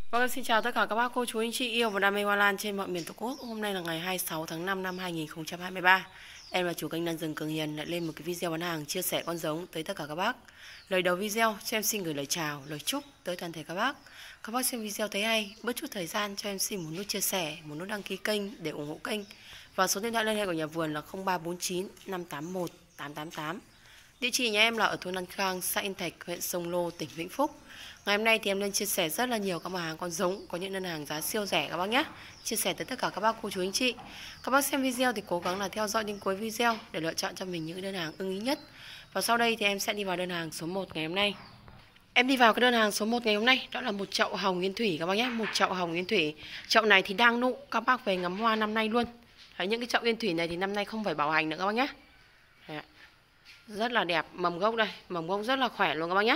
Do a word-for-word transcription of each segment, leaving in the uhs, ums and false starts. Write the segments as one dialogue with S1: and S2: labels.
S1: Vâng, xin chào tất cả các bác, cô, chú, anh chị yêu và đam mê hoa lan trên mọi miền Tổ quốc. Hôm nay là ngày hai mươi sáu tháng năm năm hai nghìn không trăm hai mươi ba. Em là chủ kênh Lan Rừng Cường Hiền lại lên một cái video bán hàng chia sẻ con giống tới tất cả các bác. Lời đầu video cho em xin gửi lời chào, lời chúc tới toàn thể các bác. Các bác xem video thấy hay, bớt chút thời gian cho em xin một nút chia sẻ, một nút đăng ký kênh để ủng hộ kênh. Và số điện thoại liên hệ của nhà vườn là không ba bốn chín năm tám một tám tám tám. Địa chỉ nhà em là ở thôn An Khang, xã Yên Thạch, huyện Sông Lô, tỉnh Vĩnh Phúc. Ngày hôm nay thì em lên chia sẻ rất là nhiều các mặt hàng con giống, có những đơn hàng giá siêu rẻ các bác nhé. Chia sẻ tới tất cả các bác cô chú anh chị. Các bác xem video thì cố gắng là theo dõi đến cuối video để lựa chọn cho mình những đơn hàng ưng ý nhất. Và sau đây thì em sẽ đi vào đơn hàng số một ngày hôm nay. Em đi vào cái đơn hàng số một ngày hôm nay, đó là một chậu hồng yên thủy các bác nhé, một chậu hồng yên thủy. Chậu này thì đang nụ, các bác về ngắm hoa năm nay luôn. Đấy, những cái chậu yên thủy này thì năm nay không phải bảo hành nữa các bác nhé. Đấy, rất là đẹp, mầm gốc đây, mầm gốc rất là khỏe luôn các bác nhé.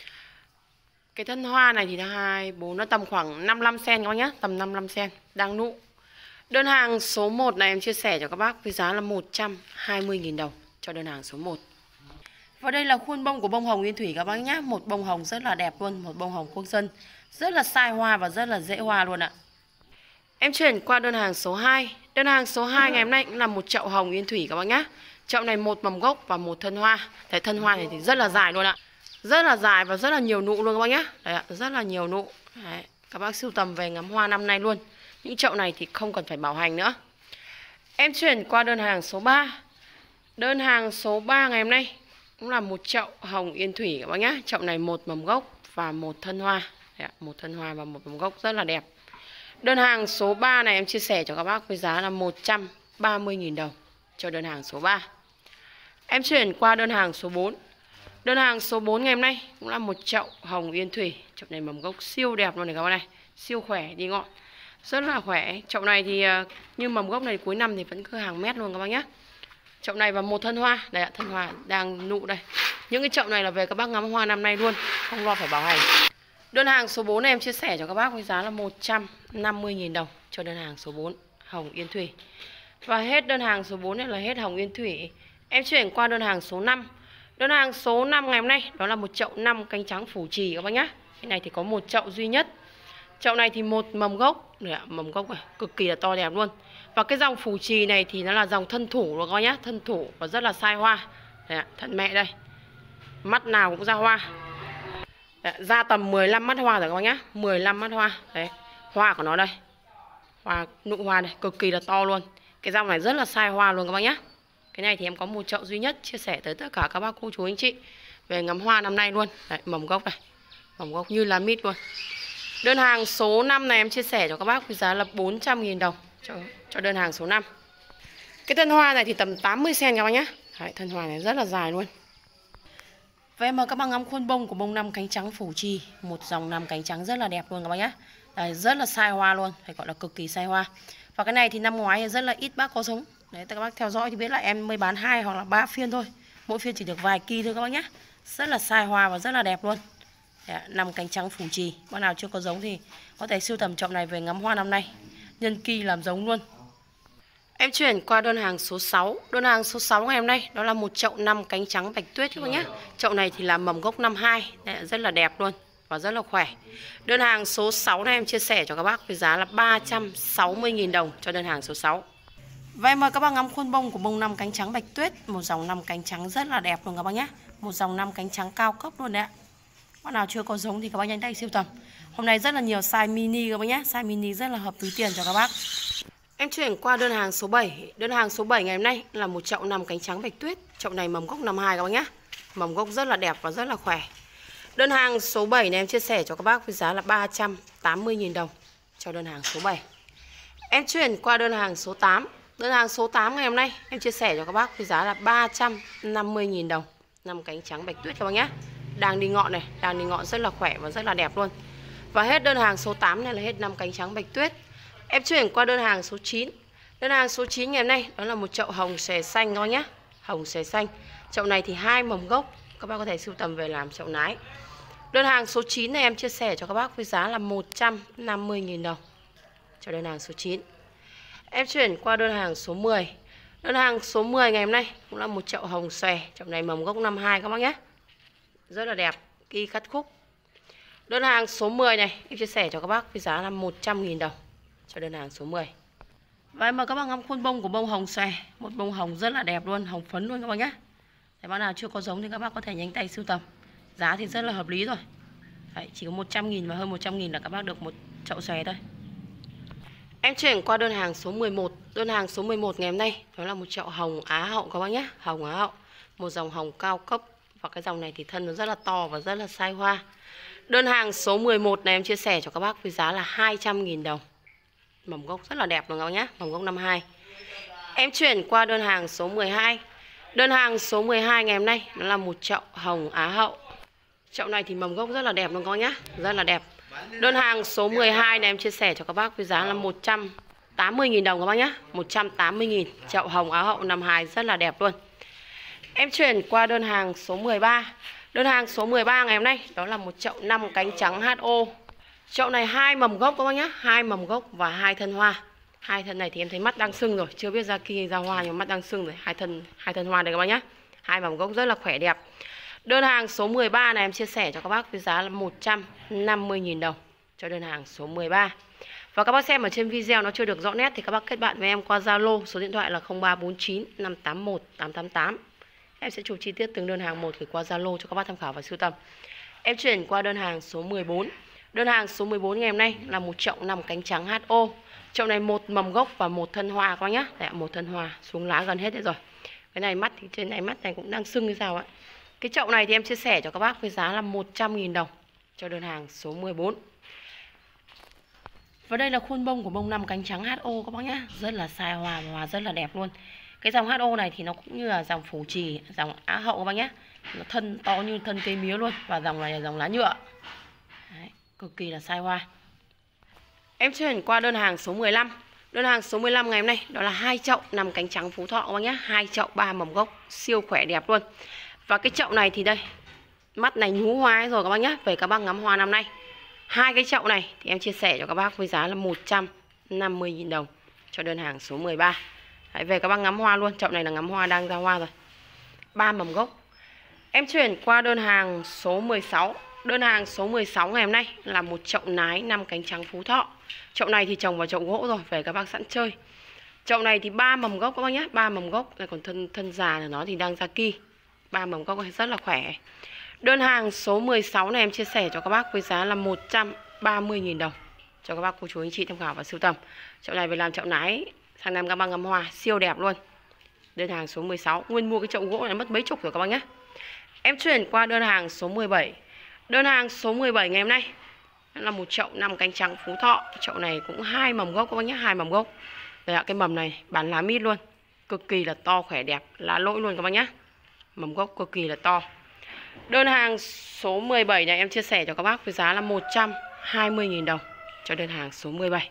S1: Cái thân hoa này thì là hai, bốn, nó tầm khoảng năm mươi lăm xen-ti-mét các bác nhé, tầm năm mươi lăm xen-ti-mét, đang nụ. Đơn hàng số một này em chia sẻ cho các bác với giá là một trăm hai mươi nghìn đồng cho đơn hàng số một. Và đây là khuôn bông của bông hồng yên thủy các bác nhé, một bông hồng rất là đẹp luôn, một bông hồng quốc dân, rất là sai hoa và rất là dễ hoa luôn ạ. Em chuyển qua đơn hàng số hai. Đơn hàng số hai ngày hôm nay cũng là một chậu hồng yên thủy các bác nhé. Chậu này một mầm gốc và một thân hoa. Đấy, thân hoa này thì rất là dài luôn ạ. Rất là dài và rất là nhiều nụ luôn các bác nhé. Đấy ạ, rất là nhiều nụ. Đấy, các bác sưu tầm về ngắm hoa năm nay luôn. Những chậu này thì không cần phải bảo hành nữa. Em chuyển qua đơn hàng số ba. Đơn hàng số ba ngày hôm nay cũng là một chậu hồng yên thủy các bác nhé. Chậu này một mầm gốc và một thân hoa. Đấy ạ, một thân hoa và một mầm gốc rất là đẹp. Đơn hàng số ba này em chia sẻ cho các bác với giá là một trăm ba mươi nghìn đồng cho đơn hàng số ba. Em chuyển qua đơn hàng số bốn. Đơn hàng số bốn ngày hôm nay cũng là một chậu hồng yên thủy. Chậu này mầm gốc siêu đẹp luôn này các bác này, siêu khỏe đi ngọn, rất là khỏe. Chậu này thì như mầm gốc này cuối năm thì vẫn cứ hàng mét luôn các bác nhé. Chậu này và một thân hoa, đây ạ, thân hoa đang nụ đây. Những cái chậu này là về các bác ngắm hoa năm nay luôn, không lo phải bảo hành. Đơn hàng số bốn này em chia sẻ cho các bác với giá là một trăm năm mươi nghìn đồng cho đơn hàng số bốn hồng yên thủy. Và hết đơn hàng số bốn này là hết hồng yên thủy. Em chuyển qua đơn hàng số năm. Đơn hàng số năm ngày hôm nay đó là một chậu năm cánh trắng phủ trì các bác nhé. Cái này thì có một chậu duy nhất. Chậu này thì một mầm gốc, này, mầm gốc này cực kỳ là to đẹp luôn. Và cái dòng phủ trì này thì nó là dòng thân thủ rồi các bác nhé, thân thủ và rất là sai hoa. Đây, thân mẹ đây. Mắt nào cũng ra hoa. Đấy, ra tầm mười lăm mắt hoa rồi các bác nhé, mười lăm mắt hoa. Đấy, hoa của nó đây. Hoa nụ hoa này cực kỳ là to luôn. Cái dòng này rất là sai hoa luôn các bác nhé. Cái này thì em có một chậu duy nhất chia sẻ tới tất cả các bác cô chú anh chị về ngắm hoa năm nay luôn. Đấy, mầm gốc này, mầm gốc như lá mít luôn. Đơn hàng số năm này em chia sẻ cho các bác với giá là bốn trăm nghìn đồng cho, cho đơn hàng số năm. Cái thân hoa này thì tầm tám mươi xen-ti-mét các bác nhé. Đấy, thân hoa này rất là dài luôn. Và em mời các bác ngắm khuôn bông của bông năm cánh trắng phủ trì, một dòng năm cánh trắng rất là đẹp luôn các bác nhé. Đấy, rất là sai hoa luôn, phải gọi là cực kỳ sai hoa. Và cái này thì năm ngoái rất là ít bác có giống. Đấy, các bác theo dõi thì biết là em mới bán hai hoặc là ba phiên thôi. Mỗi phiên chỉ được vài kỳ thôi các bác nhé. Rất là sai hoa và rất là đẹp luôn. Đấy, năm cánh trắng phủ trì. Bác nào chưa có giống thì có thể sưu tầm chậu này về ngắm hoa năm nay. Nhân kỳ làm giống luôn. Em chuyển qua đơn hàng số sáu. Đơn hàng số sáu ngày hôm nay đó là một chậu năm cánh trắng bạch tuyết các bác nhé. Chậu này thì là mầm gốc năm hai, rất là đẹp luôn và rất là khỏe. Đơn hàng số sáu này em chia sẻ cho các bác với giá là ba trăm sáu mươi nghìn đồng cho đơn hàng số sáu. Và em mời các bác ngắm khuôn bông của bông năm cánh trắng bạch tuyết, một dòng năm cánh trắng rất là đẹp luôn các bác nhé. Một dòng năm cánh trắng cao cấp luôn đấy ạ. Bác nào chưa có giống thì các bác nhanh tay sưu tầm. Hôm nay rất là nhiều size mini các bác nhé, size mini rất là hợp túi tiền cho các bác. Em chuyển qua đơn hàng số bảy. Đơn hàng số bảy ngày hôm nay là một chậu năm cánh trắng bạch tuyết. Chậu này mầm gốc năm hai các bác nhé. Mầm gốc rất là đẹp và rất là khỏe. Đơn hàng số bảy này em chia sẻ cho các bác với giá là ba trăm tám mươi nghìn đồng cho đơn hàng số bảy. Em chuyển qua đơn hàng số tám. Đơn hàng số tám ngày hôm nay em chia sẻ cho các bác với giá là ba trăm năm mươi nghìn đồng. Năm cánh trắng bạch tuyết các bác nhé. Đang đi ngọn này, đang đi ngọn rất là khỏe và rất là đẹp luôn. Và hết đơn hàng số tám này là hết năm cánh trắng bạch tuyết. Em chuyển qua đơn hàng số chín. Đơn hàng số chín ngày hôm nay đó là một chậu hồng xòe xanh các bác nhé. Hồng xòe xanh. Chậu này thì hai mầm gốc, các bác có thể sưu tầm về làm chậu nái. Đơn hàng số chín này em chia sẻ cho các bác với giá là một trăm năm mươi nghìn đồng cho đơn hàng số chín. Em chuyển qua đơn hàng số mười. Đơn hàng số mười ngày hôm nay cũng là một chậu hồng xòe. Chậu này mầm gốc năm hai các bác nhé. Rất là đẹp, kỳ cắt khúc. Đơn hàng số mười này em chia sẻ cho các bác với giá là một trăm nghìn đồng cho đơn hàng số mười. Và em mời các bác ngắm khuôn bông của bông hồng xòe, một bông hồng rất là đẹp luôn, hồng phấn luôn các bác nhé. Để bác nào chưa có giống thì các bác có thể nhanh tay sưu tầm. Giá thì rất là hợp lý rồi. Đấy, chỉ có một trăm nghìn và hơn một trăm nghìn là các bác được một chậu xòe thôi. Em chuyển qua đơn hàng số mười một. Đơn hàng số mười một ngày hôm nay đó là một chậu hồng Á Hậu các bác nhé. Hồng Á Hậu, một dòng hồng cao cấp. Và cái dòng này thì thân nó rất là to và rất là sai hoa. Đơn hàng số mười một này em chia sẻ cho các bác với giá là hai trăm nghìn đồng. Mầm gốc rất là đẹp luôn các bác nhé. Mầm gốc năm hai. Em chuyển qua đơn hàng số mười hai. Đơn hàng số mười hai ngày hôm nay nó là một chậu hồng Á Hậu. Chậu này thì mầm gốc rất là đẹp luôn các bác nhé. Rất là đẹp. Đơn hàng số mười hai này em chia sẻ cho các bác với giá là một trăm tám mươi nghìn đồng các bác nhé. một trăm tám mươi nghìn. Chậu hồng Á Hậu năm hai rất là đẹp luôn. Em chuyển qua đơn hàng số mười ba. Đơn hàng số mười ba ngày hôm nay đó là một chậu năm cánh trắng hát o. Chậu này hai mầm gốc các bác nhé, hai mầm gốc và hai thân hoa. Hai thân này thì em thấy mắt đang sưng rồi, chưa biết ra kia ra hoa nhưng mắt đang sưng rồi. Hai thân hai thân hoa đây các bác nhé. Hai mầm gốc rất là khỏe đẹp. Đơn hàng số mười ba này em chia sẻ cho các bác với giá là một trăm năm mươi nghìn đồng cho đơn hàng số mười ba. Và các bác xem ở trên video nó chưa được rõ nét thì các bác kết bạn với em qua Zalo, số điện thoại là không ba bốn chín năm tám một tám tám tám. Em sẽ chụp chi tiết từng đơn hàng một gửi qua Zalo cho các bác tham khảo và sưu tầm. Em chuyển qua đơn hàng số mười bốn. Đơn hàng số mười bốn ngày hôm nay là một chậu năm cánh trắng hát o. Chậu này một mầm gốc và một thân hoa các bác nhá. Đấy, một thân hoa xuống lá gần hết rồi. Cái này mắt thì trên này mắt này cũng đang sưng như sao ạ. Cái chậu này thì em chia sẻ cho các bác với giá là một trăm nghìn đồng cho đơn hàng số mười bốn. Và đây là khuôn bông của bông năm cánh trắng hát o các bác nhá. Rất là sai hoa và hoa rất là đẹp luôn. Cái dòng hát o này thì nó cũng như là dòng phù trì, dòng Á Hậu các bác nhé. Nó thân to như thân cây mía luôn. Và dòng này là dòng lá nhựa. Đấy, cực kỳ là sai hoa. Em chuyển qua đơn hàng số mười lăm. Đơn hàng số mười lăm ngày hôm nay đó là hai chậu năm cánh trắng Phú Thọ các bác nhé. Hai chậu ba mầm gốc siêu khỏe đẹp luôn. Và cái chậu này thì đây, mắt này nhú hoa rồi các bác nhé. Về các bác ngắm hoa năm nay. Hai cái chậu này thì em chia sẻ cho các bác với giá là một trăm năm mươi nghìn đồng cho đơn hàng số mười ba. Đấy, về các bác ngắm hoa luôn. Chậu này là ngắm hoa đang ra hoa rồi. Ba mầm gốc. Em chuyển qua đơn hàng số mười sáu. Đơn hàng số mười sáu ngày hôm nay là một chậu nái năm cánh trắng Phú Thọ. Chậu này thì trồng vào chậu gỗ rồi, về các bác sẵn chơi. Chậu này thì ba mầm gốc các bác nhé, ba mầm gốc. Còn thân thân già của nó thì đang ra ki. Ba mầm gốc rất là khỏe. Đơn hàng số mười sáu này em chia sẻ cho các bác với giá là một trăm ba mươi nghìn đồng cho các bác cô chú anh chị tham khảo và sưu tầm. Chậu này về làm chậu nái sang năm các bác ngắm hoa siêu đẹp luôn. Đơn hàng số mười sáu, nguyên mua cái chậu gỗ này mất mấy chục rồi các bác nhé. Em chuyển qua đơn hàng số mười bảy. Đơn hàng số mười bảy ngày hôm nay là một chậu năm cánh trắng Phú Thọ. Chậu này cũng hai mầm gốc các bác nhé, hai mầm gốc. Đây ạ, cái mầm này bán lá mít luôn, cực kỳ là to khỏe đẹp, lá lỗi luôn các bác nhé. Mầm gốc cực kỳ là to. Đơn hàng số mười bảy này em chia sẻ cho các bác với giá là một trăm hai mươi nghìn đồng cho đơn hàng số mười bảy.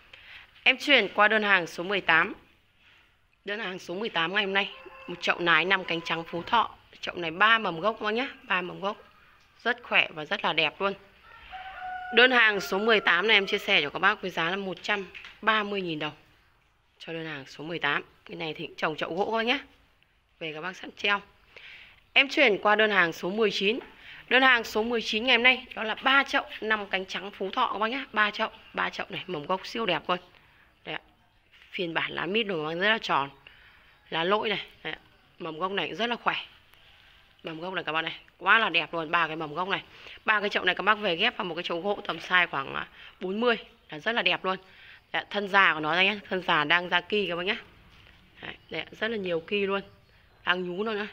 S1: Em chuyển qua đơn hàng số mười tám. Đơn hàng số mười tám ngày hôm nay một chậu nái năm cánh trắng Phú Thọ. Chậu này ba mầm gốc các bác nhé, ba mầm gốc. Rất khỏe và rất là đẹp luôn. Đơn hàng số mười tám này em chia sẻ cho các bác với giá là một trăm ba mươi nghìn đồng cho đơn hàng số mười tám. Cái này thì trồng chậu gỗ các bác nhé. Về các bác sẵn treo. Em chuyển qua đơn hàng số mười chín. Đơn hàng số mười chín ngày hôm nay đó là ba chậu năm cánh trắng Phú Thọ các bác nhé. ba chậu, ba chậu này mầm gốc siêu đẹp luôn. Đấy ạ. Phiên bản lá mít của nó rất là tròn. Lá lỗi này, đấy ạ. Mầm gốc này rất là khỏe. Mầm gốc này các bác này, quá là đẹp luôn, ba cái mầm gốc này. Ba cái chậu này các bác về ghép vào một cái chậu gỗ tầm size khoảng bốn mươi là rất là đẹp luôn. Đấy, thân già của nó đây nhé, thân già đang ra ki các bác nhé. Đấy, đấy, rất là nhiều ki luôn, đang nhú luôn nữa.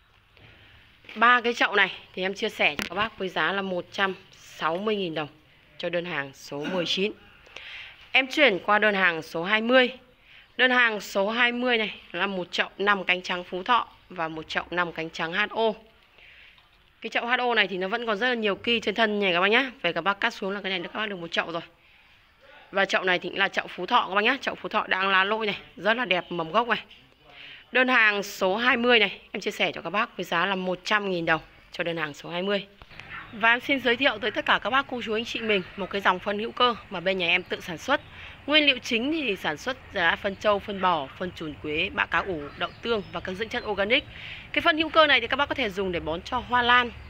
S1: Ba cái chậu này thì em chia sẻ cho các bác với giá là một trăm sáu mươi nghìn đồng cho đơn hàng số mười chín. Em chuyển qua đơn hàng số hai mươi. Đơn hàng số hai mươi này là một chậu năm cánh trắng Phú Thọ và một chậu năm cánh trắng hát o. Cái chậu hát o này thì nó vẫn còn rất là nhiều ki trên thân này các bác nhé. Về các bác cắt xuống là cái này các bác được một chậu rồi. Và chậu này thì là chậu Phú Thọ các bác nhé. Chậu Phú Thọ đang lá lỗi này, rất là đẹp mầm gốc này. Đơn hàng số hai mươi này em chia sẻ cho các bác với giá là một trăm nghìn đồng cho đơn hàng số hai mươi. Và em xin giới thiệu tới tất cả các bác cô chú anh chị mình một cái dòng phân hữu cơ mà bên nhà em tự sản xuất. Nguyên liệu chính thì sản xuất là phân trâu, phân bò, phân trùn quế, bã cá ủ, đậu tương và các dưỡng chất organic. Cái phân hữu cơ này thì các bác có thể dùng để bón cho hoa lan,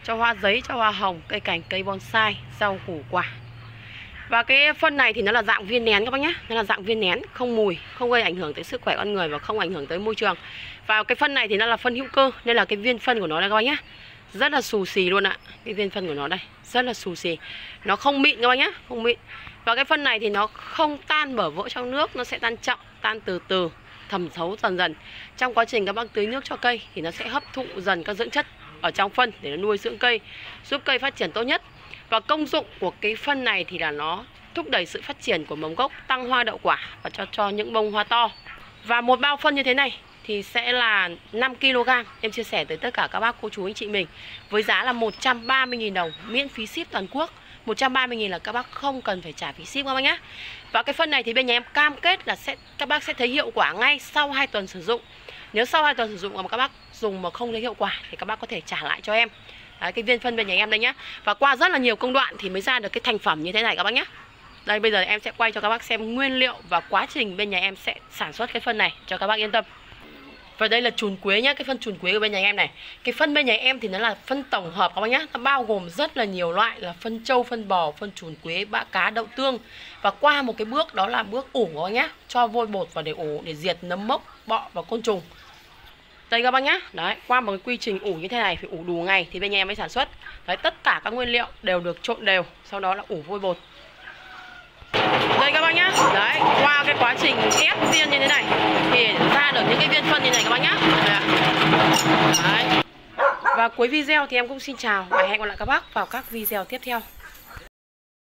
S1: cho hoa giấy, cho hoa hồng, cây cảnh, cây bonsai, rau củ quả. Và cái phân này thì nó là dạng viên nén các bác nhé. Nó là dạng viên nén, không mùi, không gây ảnh hưởng tới sức khỏe con người và không ảnh hưởng tới môi trường. Và cái phân này thì nó là phân hữu cơ, nên là cái viên phân của nó đây các bác nhé, rất là xù xì luôn ạ. Cái viên phân của nó đây rất là xù xì, nó không mịn các bác nhé, không mịn. Và cái phân này thì nó không tan bở vỡ trong nước, nó sẽ tan chậm, tan từ từ, thẩm thấu dần dần. Trong quá trình các bác tưới nước cho cây thì nó sẽ hấp thụ dần các dưỡng chất ở trong phân để nó nuôi dưỡng cây, giúp cây phát triển tốt nhất. Và công dụng của cái phân này thì là nó thúc đẩy sự phát triển của mầm gốc, tăng hoa đậu quả và cho cho những bông hoa to. Và một bao phân như thế này thì sẽ là năm ki lô gam. Em chia sẻ tới tất cả các bác cô chú anh chị mình với giá là một trăm ba mươi nghìn đồng, miễn phí ship toàn quốc. một trăm ba mươi nghìn là các bác không cần phải trả phí ship các bác nhé. Và cái phân này thì bên nhà em cam kết là sẽ các bác sẽ thấy hiệu quả ngay sau hai tuần sử dụng. Nếu sau hai tuần sử dụng mà các bác dùng mà không thấy hiệu quả thì các bác có thể trả lại cho em. Đấy, cái viên phân bên nhà em đây nhé. Và qua rất là nhiều công đoạn thì mới ra được cái thành phẩm như thế này các bác nhé. Đây bây giờ em sẽ quay cho các bác xem nguyên liệu và quá trình bên nhà em sẽ sản xuất cái phân này cho các bác yên tâm. Và đây là chùn quế nhá, cái phân chùn quế của bên nhà em này. Cái phân bên nhà em thì nó là phân tổng hợp các bác nhá, nó bao gồm rất là nhiều loại, là phân trâu, phân bò, phân chùn quế, bã cá, đậu tương. Và qua một cái bước đó là bước ủ các bác nhá, cho vôi bột vào để ủ để diệt nấm mốc, bọ và côn trùng. Đây các bác nhá, đấy, qua một cái quy trình ủ như thế này phải ủ đủ ngày thì bên nhà em mới sản xuất. Đấy, tất cả các nguyên liệu đều được trộn đều, sau đó là ủ vôi bột. Đây các bác nhá, đấy, qua cái quá trình ép viên như thế này thì ra được những cái viên phân như này các bác nhá. Đấy. Và cuối video thì em cũng xin chào và hẹn gặp lại các bác vào các video tiếp theo.